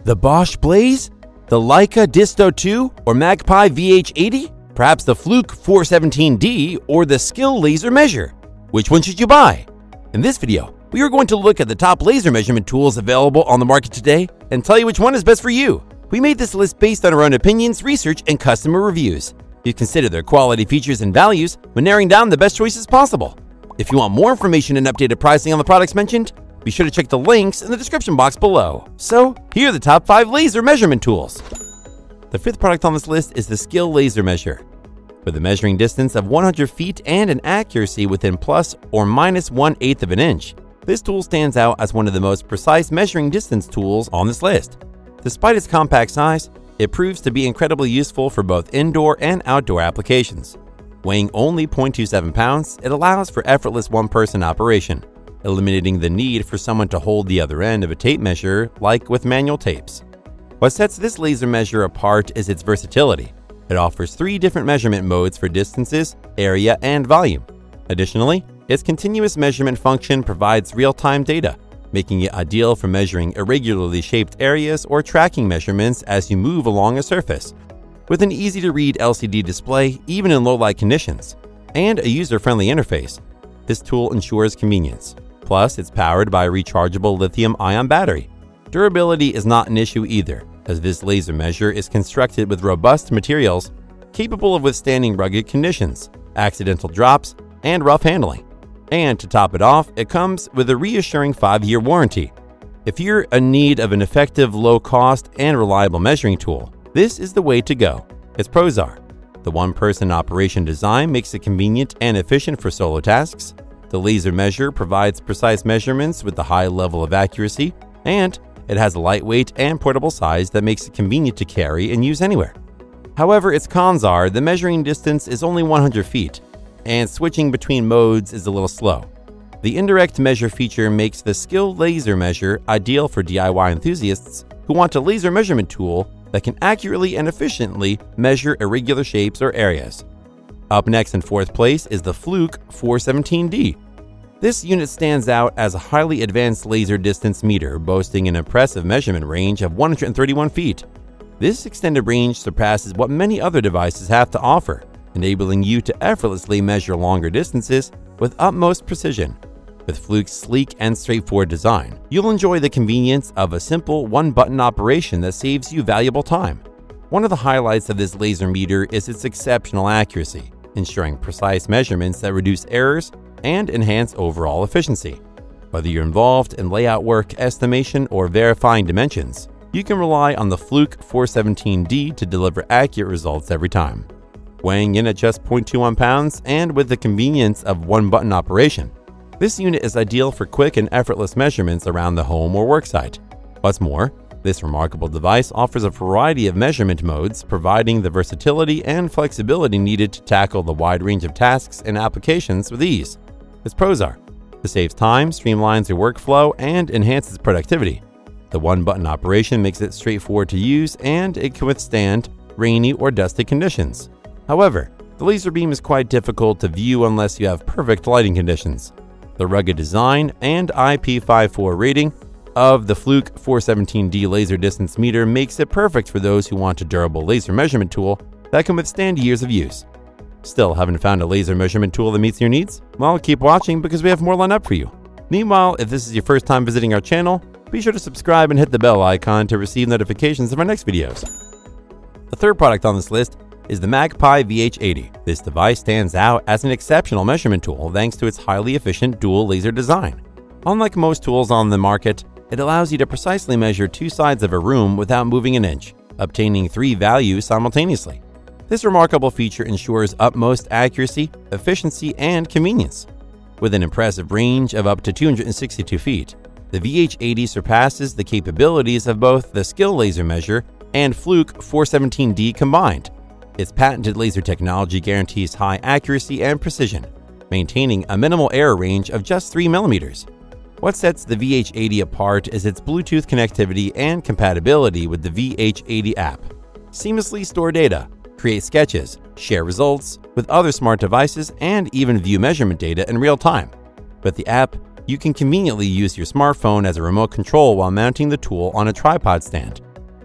The BOSCH Blaze? The Leica DISTO D2 or Magpie VH-80? Perhaps the Fluke 417D or the SKIL laser measure? Which one should you buy? In this video, we are going to look at the top laser measurement tools available on the market today and tell you which one is best for you. We made this list based on our own opinions, research, and customer reviews. You consider their quality, features, and values when narrowing down the best choices possible. If you want more information and updated pricing on the products mentioned, be sure to check the links in the description box below. So, here are the top 5 laser measurement tools. The 5th product on this list is the SKIL laser measure. With a measuring distance of 100 feet and an accuracy within plus or minus 1/8 of an inch, this tool stands out as one of the most precise measuring distance tools on this list. Despite its compact size, it proves to be incredibly useful for both indoor and outdoor applications. Weighing only 0.27 pounds, it allows for effortless one-person operation, eliminating the need for someone to hold the other end of a tape measure like with manual tapes. What sets this laser measure apart is its versatility. It offers 3 different measurement modes for distances, area, and volume. Additionally, its continuous measurement function provides real-time data, making it ideal for measuring irregularly shaped areas or tracking measurements as you move along a surface. With an easy-to-read LCD display, even in low-light conditions, and a user-friendly interface, this tool ensures convenience. Plus, it's powered by a rechargeable lithium-ion battery. Durability is not an issue either, as this laser measure is constructed with robust materials capable of withstanding rugged conditions, accidental drops, and rough handling. And to top it off, it comes with a reassuring 5-year warranty. If you're in need of an effective, low-cost, and reliable measuring tool, this is the way to go. Its pros are: the one-person operation design makes it convenient and efficient for solo tasks. The laser measure provides precise measurements with a high level of accuracy, and it has a lightweight and portable size that makes it convenient to carry and use anywhere. However, its cons are the measuring distance is only 100 feet, and switching between modes is a little slow. The indirect measure feature makes the SKIL laser measure ideal for DIY enthusiasts who want a laser measurement tool that can accurately and efficiently measure irregular shapes or areas. Up next in 4th place is the Fluke 417D. This unit stands out as a highly advanced laser distance meter boasting an impressive measurement range of 131 feet. This extended range surpasses what many other devices have to offer, enabling you to effortlessly measure longer distances with utmost precision. With Fluke's sleek and straightforward design, you'll enjoy the convenience of a simple one-button operation that saves you valuable time. One of the highlights of this laser meter is its exceptional accuracy, ensuring precise measurements that reduce errors and enhance overall efficiency. Whether you're involved in layout work, estimation, or verifying dimensions, you can rely on the Fluke 417D to deliver accurate results every time. Weighing in at just 0.21 pounds and with the convenience of one-button operation, this unit is ideal for quick and effortless measurements around the home or worksite. What's more, this remarkable device offers a variety of measurement modes, providing the versatility and flexibility needed to tackle the wide range of tasks and applications with ease. Its pros are: it saves time, streamlines your workflow, and enhances productivity. The one-button operation makes it straightforward to use, and it can withstand rainy or dusty conditions. However, the laser beam is quite difficult to view unless you have perfect lighting conditions. The rugged design and IP54 rating of the Fluke 417D laser distance meter makes it perfect for those who want a durable laser measurement tool that can withstand years of use. Still haven't found a laser measurement tool that meets your needs? Well, keep watching because we have more lined up for you. Meanwhile, if this is your first time visiting our channel, be sure to subscribe and hit the bell icon to receive notifications of our next videos. The 3rd product on this list is the Magpie VH-80. This device stands out as an exceptional measurement tool thanks to its highly efficient dual laser design. Unlike most tools on the market, it allows you to precisely measure 2 sides of a room without moving an inch, obtaining 3 values simultaneously. This remarkable feature ensures utmost accuracy, efficiency, and convenience. With an impressive range of up to 262 feet, the VH-80 surpasses the capabilities of both the SKIL laser measure and Fluke 417D combined. Its patented laser technology guarantees high accuracy and precision, maintaining a minimal error range of just 3 millimeters. What sets the VH-80 apart is its Bluetooth connectivity and compatibility with the VH-80 app. Seamlessly store data, create sketches, share results with other smart devices, and even view measurement data in real time. With the app, you can conveniently use your smartphone as a remote control while mounting the tool on a tripod stand,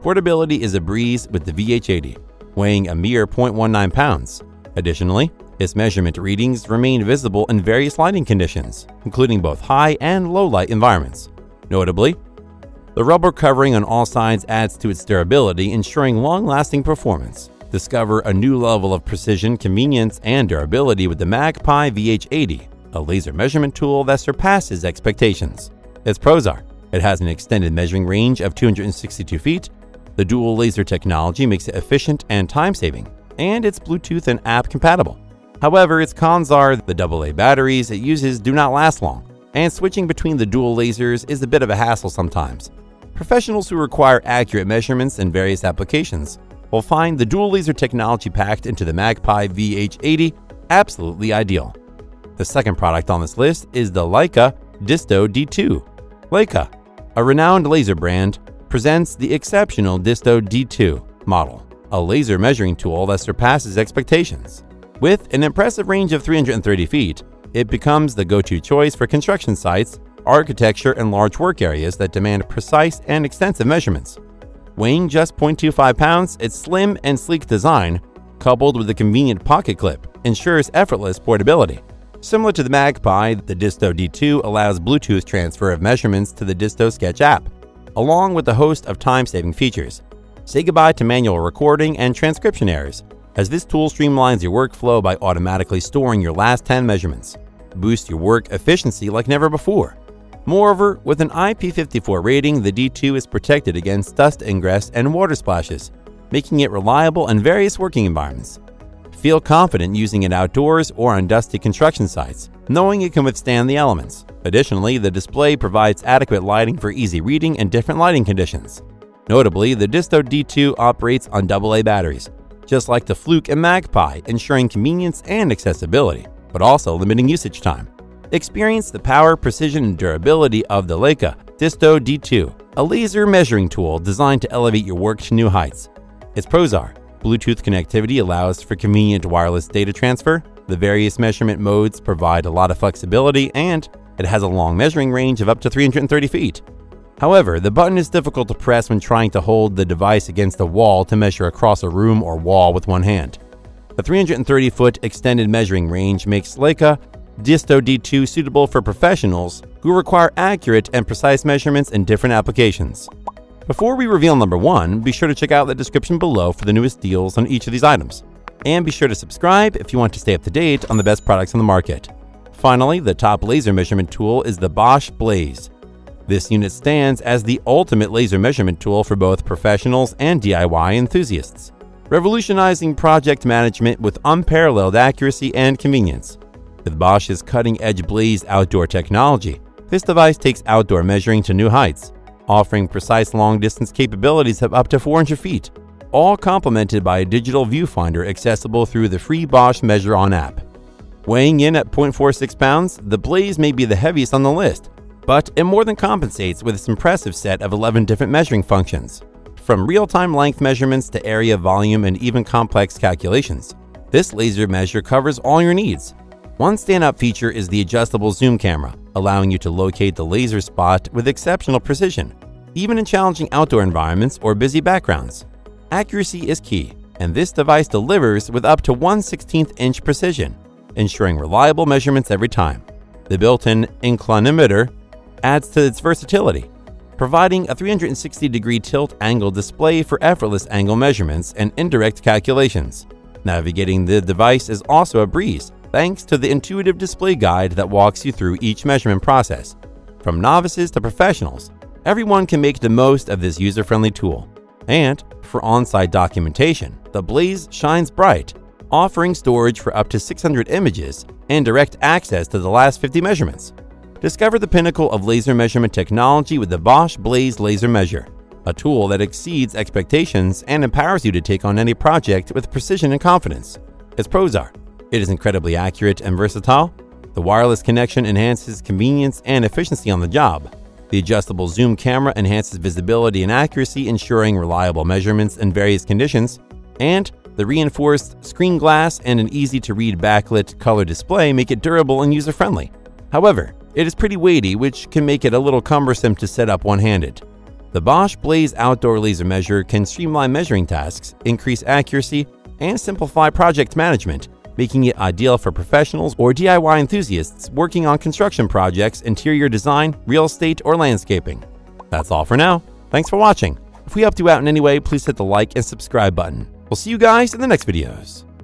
Portability is a breeze with the VH-80, weighing a mere 0.19 pounds. Additionally, its measurement readings remain visible in various lighting conditions, including both high and low light environments. Notably, the rubber covering on all sides adds to its durability, ensuring long-lasting performance. Discover a new level of precision, convenience, and durability with the Magpie VH-80, a laser measurement tool that surpasses expectations. Its pros are: it has an extended measuring range of 262 feet, the dual laser technology makes it efficient and time-saving, and it's Bluetooth and app compatible. However, its cons are the AA batteries it uses do not last long, and switching between the dual lasers is a bit of a hassle sometimes. Professionals who require accurate measurements in various applications will find the dual laser technology packed into the Magpie VH-80 absolutely ideal. The second product on this list is the Leica DISTO D2. Leica, a renowned laser brand, presents the exceptional DISTO D2 model, a laser measuring tool that surpasses expectations. With an impressive range of 330 feet, it becomes the go-to choice for construction sites, architecture, and large work areas that demand precise and extensive measurements. Weighing just 0.25 pounds, its slim and sleek design, coupled with a convenient pocket clip, ensures effortless portability. Similar to the Magpie, the DISTO D2 allows Bluetooth transfer of measurements to the DISTO Sketch app, along with a host of time-saving features. Say goodbye to manual recording and transcription errors, as this tool streamlines your workflow by automatically storing your last 10 measurements. Boost your work efficiency like never before. Moreover, with an IP54 rating, the D2 is protected against dust ingress and water splashes, making it reliable in various working environments. Feel confident using it outdoors or on dusty construction sites, knowing it can withstand the elements. Additionally, the display provides adequate lighting for easy reading in different lighting conditions. Notably, the DISTO D2 operates on AA batteries, just like the Fluke and Magpie, ensuring convenience and accessibility, but also limiting usage time. Experience the power, precision, and durability of the Leica DISTO D2, a laser measuring tool designed to elevate your work to new heights. Its pros are: Bluetooth connectivity allows for convenient wireless data transfer, the various measurement modes provide a lot of flexibility, and it has a long measuring range of up to 330 feet. However, the button is difficult to press when trying to hold the device against a wall to measure across a room or wall with one hand. The 330-foot extended measuring range makes Leica DISTO D2 suitable for professionals who require accurate and precise measurements in different applications. Before we reveal number 1, be sure to check out the description below for the newest deals on each of these items. And be sure to subscribe if you want to stay up to date on the best products on the market. Finally, the top laser measurement tool is the BOSCH Blaze. This unit stands as the ultimate laser measurement tool for both professionals and DIY enthusiasts, revolutionizing project management with unparalleled accuracy and convenience. With Bosch's cutting-edge Blaze outdoor technology, this device takes outdoor measuring to new heights, offering precise long-distance capabilities of up to 400 feet, all complemented by a digital viewfinder accessible through the free Bosch Measure On app. Weighing in at 0.46 pounds, the Blaze may be the heaviest on the list, but it more than compensates with its impressive set of 11 different measuring functions. From real-time length measurements to area, volume, and even complex calculations, this laser measure covers all your needs. One standout feature is the adjustable zoom camera, allowing you to locate the laser spot with exceptional precision, even in challenging outdoor environments or busy backgrounds. Accuracy is key, and this device delivers with up to 1/16 inch precision, ensuring reliable measurements every time. The built-in inclinometer adds to its versatility, providing a 360-degree tilt angle display for effortless angle measurements and indirect calculations. Navigating the device is also a breeze, thanks to the intuitive display guide that walks you through each measurement process. From novices to professionals, everyone can make the most of this user-friendly tool. And for on-site documentation, the Blaze shines bright, offering storage for up to 600 images and direct access to the last 50 measurements. Discover the pinnacle of laser measurement technology with the BOSCH Blaze Laser Measure, a tool that exceeds expectations and empowers you to take on any project with precision and confidence. Its pros are: it is incredibly accurate and versatile. The wireless connection enhances convenience and efficiency on the job. The adjustable zoom camera enhances visibility and accuracy, ensuring reliable measurements in various conditions. And the reinforced screen glass and an easy-to-read backlit color display make it durable and user-friendly. However, it is pretty weighty, which can make it a little cumbersome to set up one-handed. The BOSCH Blaze outdoor laser measure can streamline measuring tasks, increase accuracy, and simplify project management, making it ideal for professionals or DIY enthusiasts working on construction projects, interior design, real estate, or landscaping. That's all for now. Thanks for watching. If we helped you out in any way, please hit the like and subscribe button. We'll see you guys in the next videos.